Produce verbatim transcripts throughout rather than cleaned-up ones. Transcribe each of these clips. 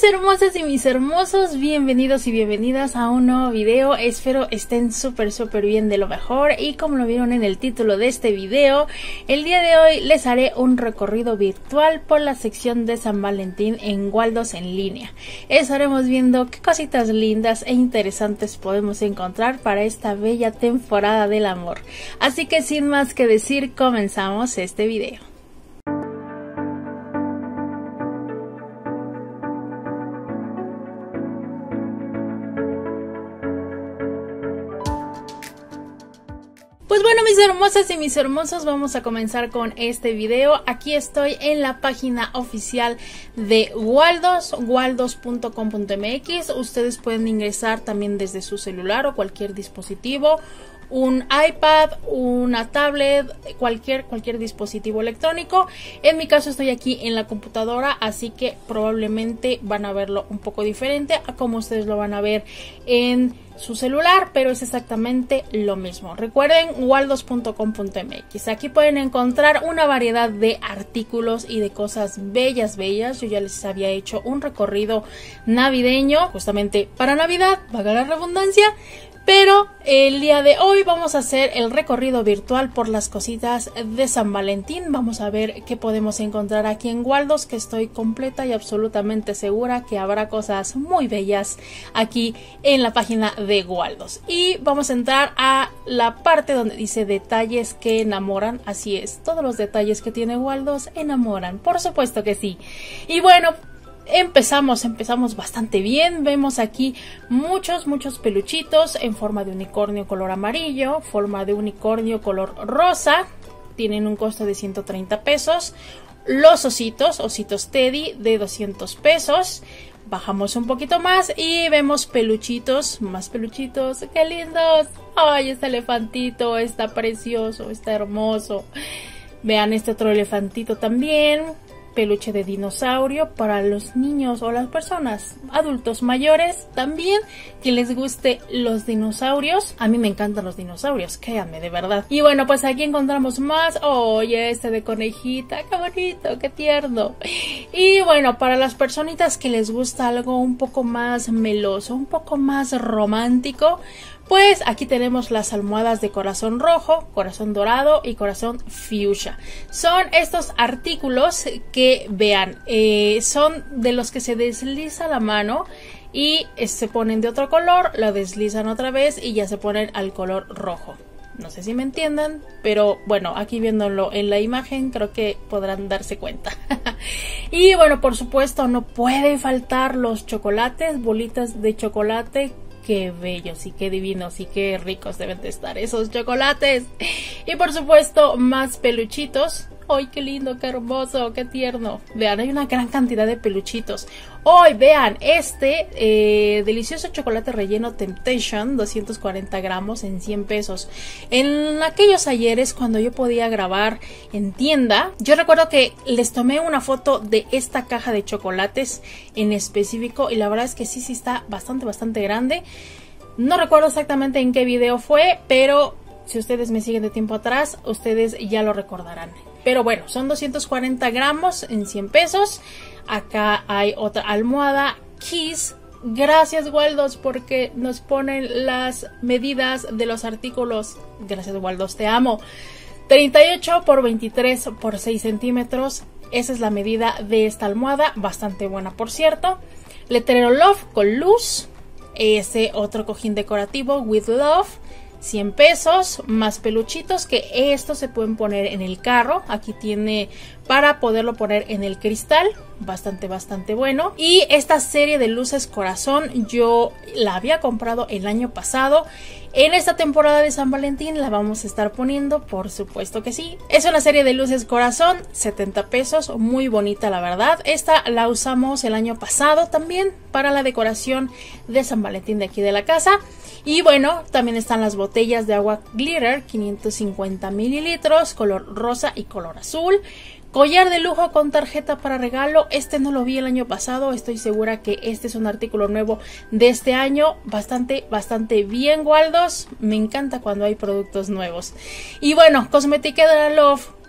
mis hermosas y mis hermosos, bienvenidos y bienvenidas a un nuevo video. Espero estén súper súper bien, de lo mejor. Y como lo vieron en el título de este video, el día de hoy les haré un recorrido virtual por la sección de San Valentín en Waldos en línea. Estaremos viendo qué cositas lindas e interesantes podemos encontrar para esta bella temporada del amor. Así que sin más que decir, comenzamos este video. Pues bueno, mis hermosas y mis hermosos, vamos a comenzar con este video. Aquí estoy en la página oficial de Waldos, waldos punto com punto m x. Ustedes pueden ingresar también desde su celular o cualquier dispositivo, un iPad, una tablet, cualquier, cualquier dispositivo electrónico. En mi caso estoy aquí en la computadora, así que probablemente van a verlo un poco diferente a como ustedes lo van a ver en su celular, pero es exactamente lo mismo. Recuerden, waldos punto com punto m x. Aquí pueden encontrar una variedad de artículos y de cosas bellas, bellas. Yo ya les había hecho un recorrido navideño, justamente para Navidad, valga la redundancia. Pero el día de hoy vamos a hacer el recorrido virtual por las cositas de San Valentín. Vamos a ver qué podemos encontrar aquí en Waldos, que estoy completa y absolutamente segura que habrá cosas muy bellas aquí en la página de Waldos. Y vamos a entrar a la parte donde dice detalles que enamoran. Así es, todos los detalles que tiene Waldos enamoran, por supuesto que sí. Y bueno, Empezamos, empezamos bastante bien. Vemos aquí muchos, muchos peluchitos en forma de unicornio color amarillo, forma de unicornio color rosa. Tienen un costo de ciento treinta pesos. Los ositos, ositos Teddy de doscientos pesos. Bajamos un poquito más y vemos peluchitos, más peluchitos. ¡Qué lindos! ¡Ay, este elefantito está precioso, está hermoso! Vean este otro elefantito también. Peluche de dinosaurio para los niños o las personas adultos mayores también que les guste los dinosaurios. A mí me encantan los dinosaurios, créanme, de verdad. Y bueno, pues aquí encontramos más. Oye, este de conejita, qué bonito, qué tierno. Y bueno, para las personitas que les gusta algo un poco más meloso, un poco más romántico, pues aquí tenemos las almohadas de corazón rojo, corazón dorado y corazón fuchsia. Son estos artículos que, vean, eh, son de los que se desliza la mano y eh, se ponen de otro color, lo deslizan otra vez y ya se ponen al color rojo. No sé si me entiendan, pero bueno, aquí viéndolo en la imagen creo que podrán darse cuenta. Y bueno, por supuesto no puede faltar los chocolates, bolitas de chocolate. Qué bellos y qué divinos y qué ricos deben de estar esos chocolates. Y por supuesto más peluchitos. ¡Ay, qué lindo, qué hermoso, qué tierno! Vean, hay una gran cantidad de peluchitos. Hoy, vean, este eh, delicioso chocolate relleno Temptation, doscientos cuarenta gramos en cien pesos. En aquellos ayeres, cuando yo podía grabar en tienda, yo recuerdo que les tomé una foto de esta caja de chocolates en específico. Y la verdad es que sí, sí está bastante, bastante grande. No recuerdo exactamente en qué video fue, pero si ustedes me siguen de tiempo atrás, ustedes ya lo recordarán. Pero bueno, son doscientos cuarenta gramos en cien pesos. Acá hay otra almohada Kiss. Gracias, Waldos, porque nos ponen las medidas de los artículos. Gracias, Waldos, te amo. treinta y ocho por veintitrés por seis centímetros. Esa es la medida de esta almohada. Bastante buena, por cierto. Letrero Love con luz. Ese otro cojín decorativo With Love. cien pesos, más peluchitos, que estos se pueden poner en el carro. Aquí tiene para poderlo poner en el cristal, bastante bastante bueno. Y esta serie de luces corazón yo la había comprado el año pasado. En esta temporada de San Valentín la vamos a estar poniendo, por supuesto que sí. Es una serie de luces corazón, setenta pesos, muy bonita la verdad. Esta la usamos el año pasado también para la decoración de San Valentín de aquí de la casa. Y bueno, también están las botellas de agua glitter, quinientos cincuenta mililitros, color rosa y color azul. Collar de lujo con tarjeta para regalo. Este no lo vi el año pasado. Estoy segura que este es un artículo nuevo de este año. Bastante, bastante bien, Waldos. Me encanta cuando hay productos nuevos. Y bueno, Cosmética de la Love.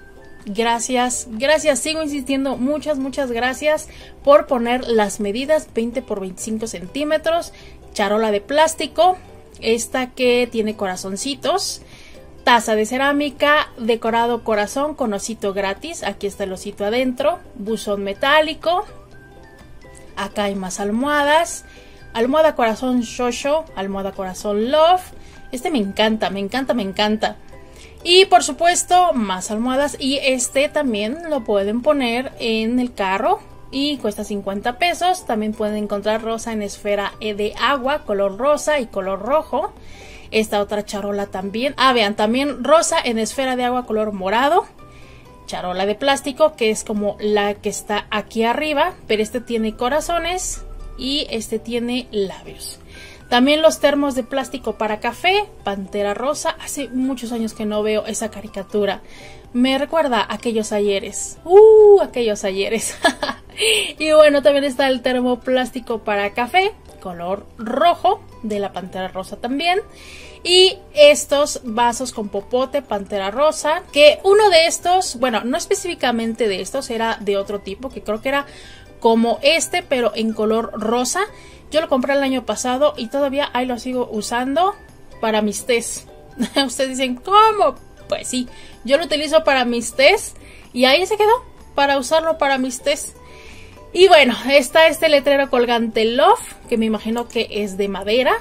Gracias, gracias, sigo insistiendo, muchas, muchas gracias por poner las medidas veinte por veinticinco centímetros, charola de plástico, esta que tiene corazoncitos, taza de cerámica, decorado corazón con osito gratis, aquí está el osito adentro, buzón metálico, acá hay más almohadas, almohada corazón Shosho, almohada corazón Love, este me encanta, me encanta, me encanta. Y por supuesto más almohadas, y este también lo pueden poner en el carro y cuesta cincuenta pesos. También pueden encontrar rosa en esfera de agua, color rosa y color rojo. Esta otra charola también, ah vean, también rosa en esfera de agua color morado. Charola de plástico que es como la que está aquí arriba, pero este tiene corazones y este tiene labios. También los termos de plástico para café, pantera rosa. Hace muchos años que no veo esa caricatura. Me recuerda a aquellos ayeres. Uh, aquellos ayeres. Y bueno, también está el termo plástico para café, color rojo, de la pantera rosa también. Y estos vasos con popote, pantera rosa, que uno de estos, bueno, no específicamente de estos, era de otro tipo, que creo que era como este, pero en color rosa. Yo lo compré el año pasado y todavía ahí lo sigo usando para mis tés. Ustedes dicen, ¿cómo? Pues sí, yo lo utilizo para mis tés y ahí se quedó, para usarlo para mis tés. Y bueno, está este letrero colgante Love, que me imagino que es de madera.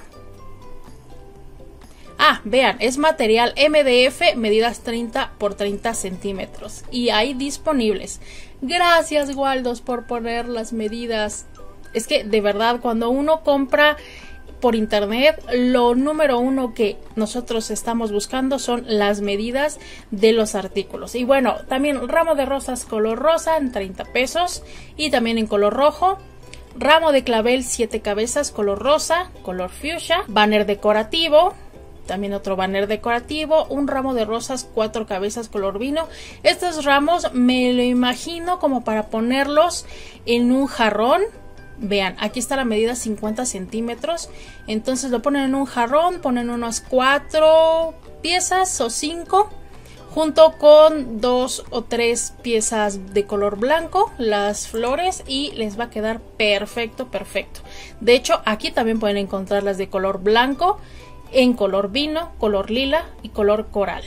Ah, vean, es material M D F, medidas treinta por treinta centímetros. Y hay disponibles. Gracias, Waldos, por poner las medidas. Es que de verdad, cuando uno compra por internet, lo número uno que nosotros estamos buscando son las medidas de los artículos. Y bueno, también ramo de rosas color rosa en treinta pesos y también en color rojo. Ramo de clavel siete cabezas color rosa, color fuchsia. Banner decorativo. También otro banner decorativo, un ramo de rosas cuatro cabezas color vino. Estos ramos me lo imagino como para ponerlos en un jarrón. Vean, aquí está la medida cincuenta centímetros. Entonces lo ponen en un jarrón, ponen unas cuatro piezas o cinco, junto con dos o tres piezas de color blanco, las flores, y les va a quedar perfecto, perfecto. De hecho, aquí también pueden encontrar las de color blanco, en color vino, color lila y color coral.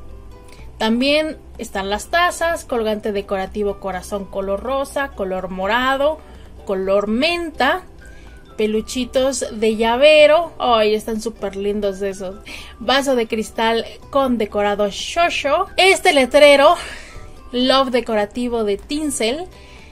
También están las tazas, colgante decorativo corazón color rosa, color morado, color menta, peluchitos de llavero, ay, están súper lindos esos, vaso de cristal con decorado Shosho, este letrero Love decorativo de tinsel,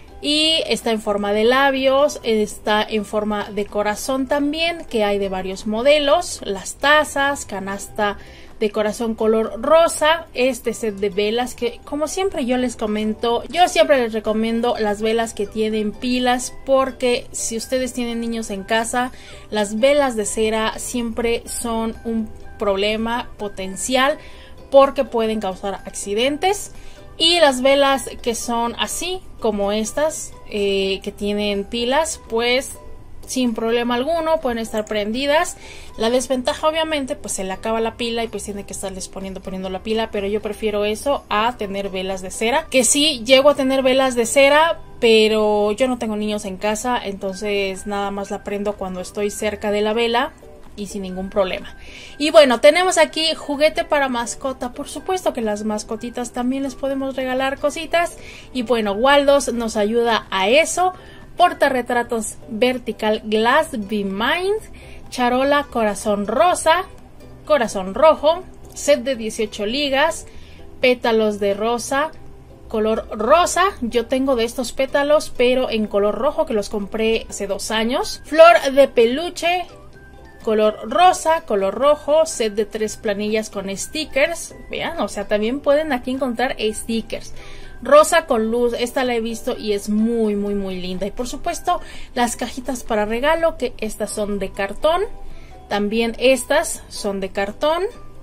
y está en forma de labios, está en forma de corazón también, que hay de varios modelos, las tazas, canasta de corazón color rosa, este set de velas que como siempre yo les comento, yo siempre les recomiendo las velas que tienen pilas, porque si ustedes tienen niños en casa, las velas de cera siempre son un problema potencial porque pueden causar accidentes. Y las velas que son así como estas, eh, que tienen pilas, pues sin problema alguno pueden estar prendidas. La desventaja obviamente pues se le acaba la pila y pues tiene que estarles poniendo poniendo la pila, pero yo prefiero eso a tener velas de cera, que sí llego a tener velas de cera, pero yo no tengo niños en casa, entonces nada más la prendo cuando estoy cerca de la vela y sin ningún problema. Y bueno, tenemos aquí juguete para mascota. Por supuesto que las mascotitas también les podemos regalar cositas. Y bueno, Waldos nos ayuda a eso. Portarretratos vertical Glass Be Mind, charola corazón rosa, corazón rojo, set de dieciocho ligas, pétalos de rosa, color rosa. Yo tengo de estos pétalos, pero en color rojo, que los compré hace dos años. Flor de peluche, color rosa, color rojo, set de tres planillas con stickers. Vean, o sea, también pueden aquí encontrar stickers. Rosa con luz, esta la he visto y es muy muy muy linda. Y por supuesto las cajitas para regalo, que estas son de cartón. También estas son de cartón.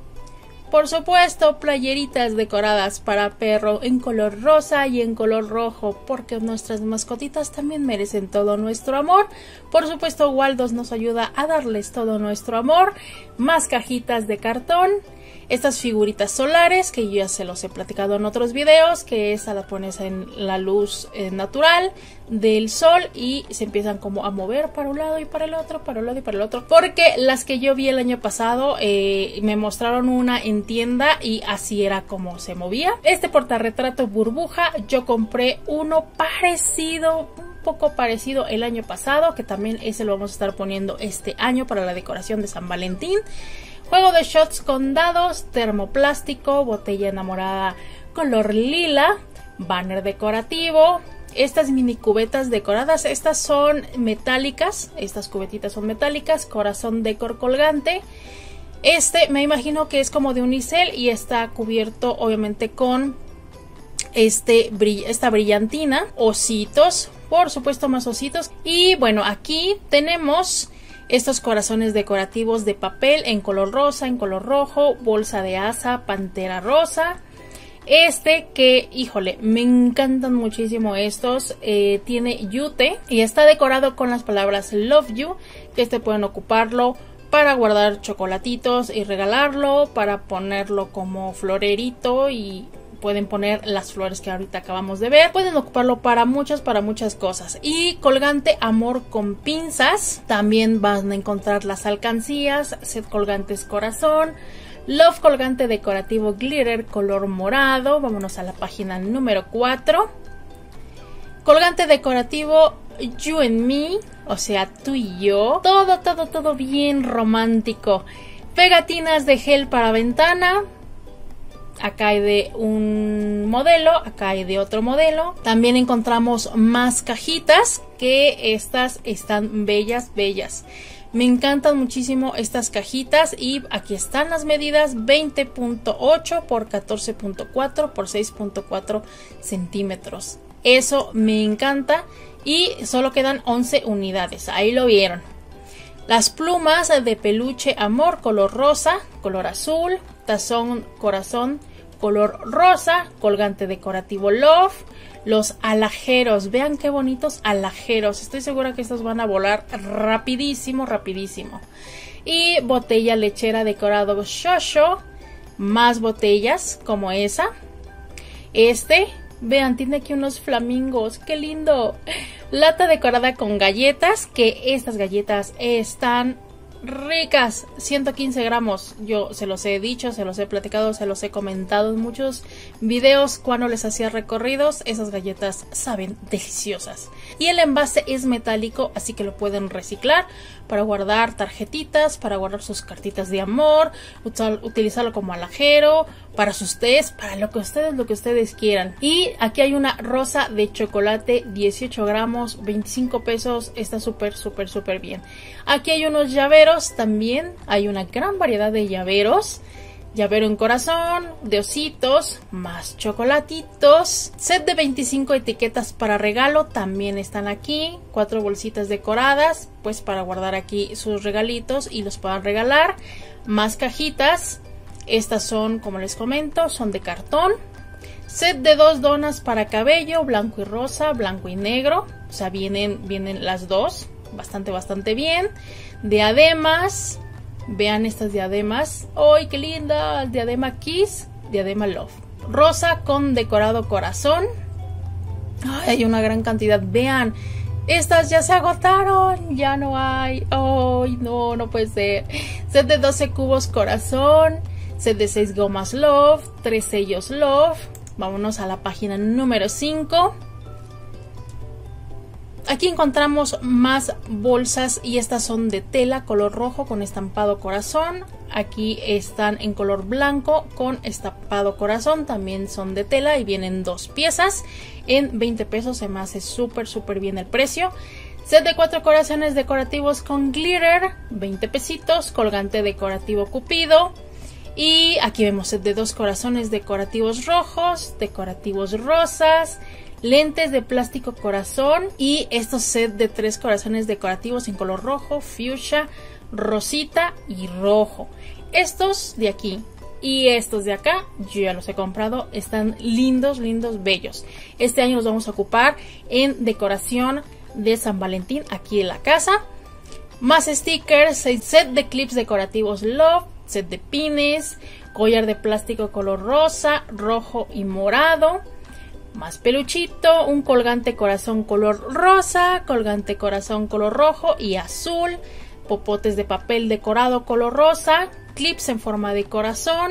Por supuesto, playeritas decoradas para perro en color rosa y en color rojo, porque nuestras mascotitas también merecen todo nuestro amor. Por supuesto, Waldos nos ayuda a darles todo nuestro amor. Más cajitas de cartón. estas figuritas solares que yo ya se los he platicado en otros videos, que esta la pones en la luz eh, natural del sol y se empiezan como a mover para un lado y para el otro, para un lado y para el otro, porque las que yo vi el año pasado eh, me mostraron una en tienda y así era como se movía. Este portarretrato burbuja yo compré uno parecido, un poco parecido el año pasado, que también ese lo vamos a estar poniendo este año para la decoración de San Valentín. Juego de shots con dados, termoplástico, botella enamorada color lila, banner decorativo, estas mini cubetas decoradas, estas son metálicas, estas cubetitas son metálicas, corazón decor colgante. Este me imagino que es como de unicel y está cubierto obviamente con este, esta brillantina, ositos, por supuesto más ositos. Y bueno, aquí tenemos estos corazones decorativos de papel en color rosa, en color rojo, bolsa de asa, pantera rosa. Este que, híjole, me encantan muchísimo estos. Eh, tiene yute y está decorado con las palabras Love You. Que este pueden ocuparlo para guardar chocolatitos y regalarlo, para ponerlo como florerito y pueden poner las flores que ahorita acabamos de ver. Pueden ocuparlo para muchas, para muchas cosas. Y colgante amor con pinzas. También van a encontrar las alcancías, set colgantes corazón, love colgante decorativo glitter color morado. Vámonos a la página número cuatro. Colgante decorativo You and Me, o sea, tú y yo. Todo, todo, todo bien romántico. Pegatinas de gel para ventana. Acá hay de un modelo, acá hay de otro modelo. También encontramos más cajitas, que estas están bellas, bellas. Me encantan muchísimo estas cajitas y aquí están las medidas: veinte punto ocho por catorce punto cuatro por seis punto cuatro centímetros. Eso me encanta y solo quedan once unidades, ahí lo vieron. Las plumas de peluche amor color rosa, color azul, tazón corazón color rosa, colgante decorativo love, los alajeros, vean qué bonitos alajeros, estoy segura que estos van a volar rapidísimo, rapidísimo. Y botella lechera decorado shosho, más botellas como esa. Este, vean, tiene aquí unos flamingos, qué lindo. Lata decorada con galletas, que estas galletas están ricas, ciento quince gramos. Yo se los he dicho, se los he platicado, se los he comentado en muchos videos cuando les hacía recorridos. Esas galletas saben deliciosas. Y el envase es metálico, así que lo pueden reciclar para guardar tarjetitas, para guardar sus cartitas de amor, utilizarlo como alajero, para sus tés, para lo que ustedes, lo que ustedes quieran. Y aquí hay una rosa de chocolate, dieciocho gramos, veinticinco pesos. Está súper, súper, súper bien. Aquí hay unos llaveros también. Hay una gran variedad de llaveros. Llavero en corazón, de ositos, más chocolatitos. Set de veinticinco etiquetas para regalo también están aquí. Cuatro bolsitas decoradas, pues para guardar aquí sus regalitos y los puedan regalar. Más cajitas. Estas son, como les comento, son de cartón. Set de dos donas para cabello, blanco y rosa, blanco y negro. O sea, vienen, vienen las dos. Bastante, bastante bien. Diademas. Vean estas diademas. ¡Ay, qué linda! Diadema Kiss, diadema Love. Rosa con decorado corazón. ¡Ay, hay una gran cantidad! Vean, estas ya se agotaron. Ya no hay. ¡Ay, no, no puede ser! Set de doce cubos corazón. Set de seis gomas Love. tres sellos Love. Vámonos a la página número cinco. Aquí encontramos más bolsas y estas son de tela color rojo con estampado corazón. Aquí están en color blanco con estampado corazón, también son de tela y vienen dos piezas. En veinte pesos se me hace súper súper bien el precio. Set de cuatro corazones decorativos con glitter, veinte pesitos. Colgante decorativo cupido. Y aquí vemos set de dos corazones decorativos rojos, decorativos rosas. Lentes de plástico corazón y estos set de tres corazones decorativos en color rojo, fuchsia, rosita y rojo. Estos de aquí y estos de acá yo ya los he comprado, están lindos, lindos, bellos. Este año los vamos a ocupar en decoración de San Valentín aquí en la casa. Más stickers, set de clips decorativos Love, set de pines, collar de plástico color rosa, rojo y morado, más peluchito, un colgante corazón color rosa, colgante corazón color rojo y azul, popotes de papel decorado color rosa, clips en forma de corazón,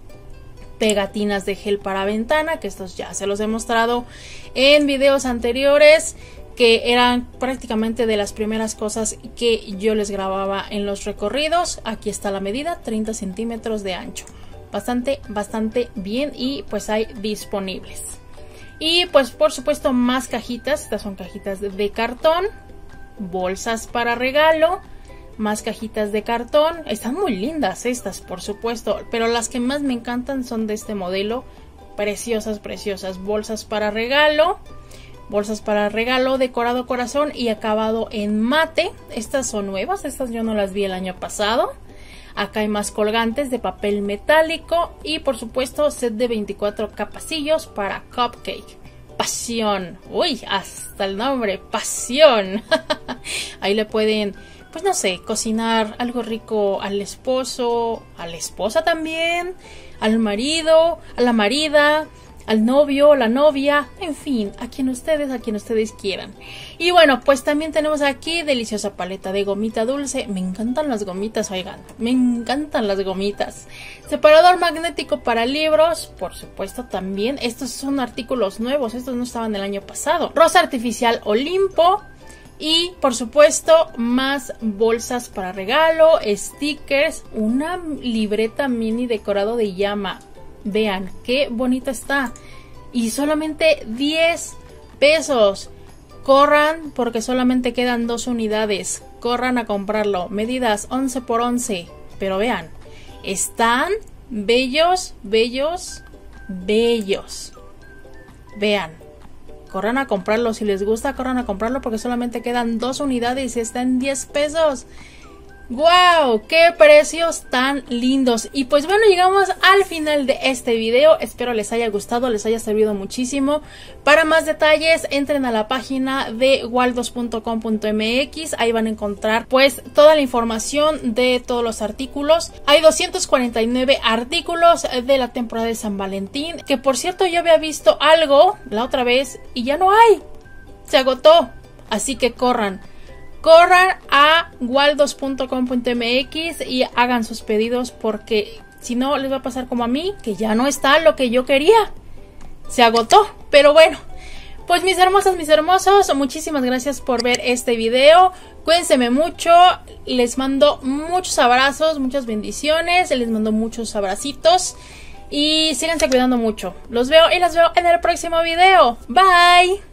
pegatinas de gel para ventana, que estos ya se los he mostrado en videos anteriores, que eran prácticamente de las primeras cosas que yo les grababa en los recorridos. Aquí está la medida, treinta centímetros de ancho, bastante, bastante bien, y pues hay disponibles. Y pues por supuesto más cajitas, estas son cajitas de, de cartón, bolsas para regalo, más cajitas de cartón. Están muy lindas estas, por supuesto, pero las que más me encantan son de este modelo, preciosas, preciosas. Bolsas para regalo, bolsas para regalo decorado corazón y acabado en mate. Estas son nuevas, estas yo no las vi el año pasado. Acá hay más colgantes de papel metálico y por supuesto set de veinticuatro capacillos para cupcake. Pasión, uy, hasta el nombre, pasión. Ahí le pueden, pues no sé, cocinar algo rico al esposo, a la esposa también, al marido, a la marida, al novio, la novia, en fin, a quien ustedes, a quien ustedes quieran. Y bueno, pues también tenemos aquí deliciosa paleta de gomita dulce. Me encantan las gomitas, oigan, me encantan las gomitas. Separador magnético para libros, por supuesto también. Estos son artículos nuevos, estos no estaban el año pasado. Rosa artificial Olimpo. Y por supuesto más bolsas para regalo, stickers, una libreta mini decorado de llama. Vean qué bonita está. Y solamente diez pesos. Corran porque solamente quedan dos unidades. Corran a comprarlo. Medidas once por once. Pero vean, están bellos, bellos, bellos. Vean. Corran a comprarlo. Si les gusta, corran a comprarlo porque solamente quedan dos unidades y está en diez pesos. ¡Wow! ¡Qué precios tan lindos! Y pues bueno, llegamos al final de este video. Espero les haya gustado, les haya servido muchísimo. Para más detalles, entren a la página de waldos punto com punto mx. Ahí van a encontrar pues toda la información de todos los artículos. Hay doscientos cuarenta y nueve artículos de la temporada de San Valentín. Que por cierto, yo había visto algo la otra vez y ya no hay. Se agotó. Así que corran. Corran a waldos punto com punto mx y hagan sus pedidos porque si no les va a pasar como a mí, que ya no está lo que yo quería. Se agotó, pero bueno. Pues mis hermosas, mis hermosos, muchísimas gracias por ver este video. Cuídense mucho, les mando muchos abrazos, muchas bendiciones, les mando muchos abracitos y síganse cuidando mucho. Los veo y las veo en el próximo video. Bye.